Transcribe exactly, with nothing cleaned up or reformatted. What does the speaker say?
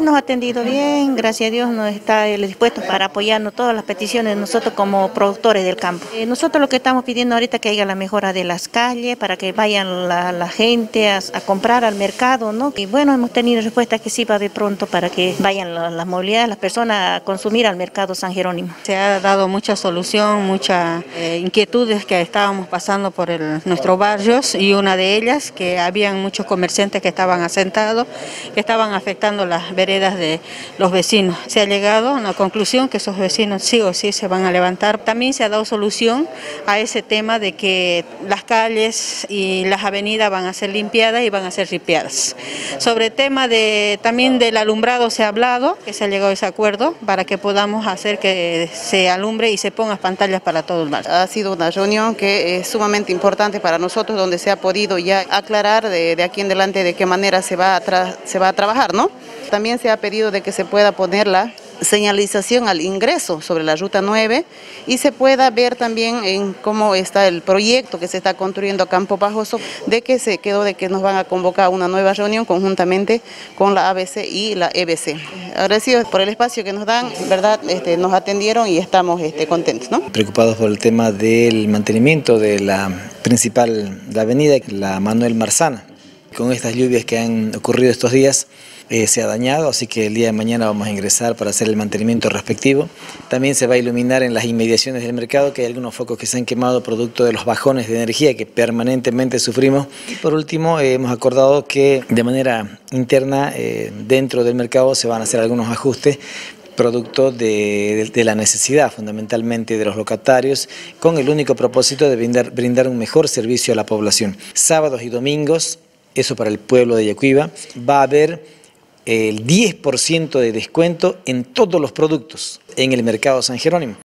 Nos ha atendido bien, gracias a Dios nos está él dispuesto para apoyarnos todas las peticiones de nosotros como productores del campo. Eh, nosotros lo que estamos pidiendo ahorita es que haya la mejora de las calles, para que vayan la, la gente a, a comprar al mercado, ¿no? Y bueno, hemos tenido respuesta que sí va a haber pronto para que vayan las la movilidad, las personas a consumir al mercado San Jerónimo. Se ha dado mucha solución, muchas eh, inquietudes que estábamos pasando por el, nuestros barrios, y una de ellas que habían muchos comerciantes que estaban asentados, que estaban afectando las veredas de los vecinos. Se ha llegado a la conclusión que esos vecinos sí o sí se van a levantar. También se ha dado solución a ese tema de que las calles y las avenidas van a ser limpiadas y van a ser ripiadas. Sobre el tema de, también del alumbrado se ha hablado, que se ha llegado a ese acuerdo para que podamos hacer que se alumbre y se pongan pantallas para todo el barrio. Ha sido una reunión que es sumamente importante para nosotros, donde se ha podido ya aclarar de, de aquí en adelante de qué manera se va, a tra se va a trabajar, ¿no? También se ha pedido de que se pueda poner la señalización al ingreso sobre la ruta nueve y se pueda ver también en cómo está el proyecto que se está construyendo a Campo Pajoso, de que se quedó de que nos van a convocar a una nueva reunión conjuntamente con la A B C y la E B C. Agradecidos por el espacio que nos dan, verdad, este, nos atendieron y estamos este, contentos, ¿no? Preocupados por el tema del mantenimiento de la principal la avenida, la Manuel Marzana. Con estas lluvias que han ocurrido estos días, Eh, se ha dañado, así que el día de mañana vamos a ingresar para hacer el mantenimiento respectivo. También se va a iluminar en las inmediaciones del mercado, que hay algunos focos que se han quemado producto de los bajones de energía que permanentemente sufrimos. Y por último, eh, hemos acordado que de manera interna, eh, dentro del mercado, se van a hacer algunos ajustes producto de, de, de la necesidad fundamentalmente de los locatarios, con el único propósito de brindar, brindar un mejor servicio a la población. Sábados y domingos, eso para el pueblo de Yacuiba, va a haber el diez por ciento de descuento en todos los productos en el mercado San Jerónimo.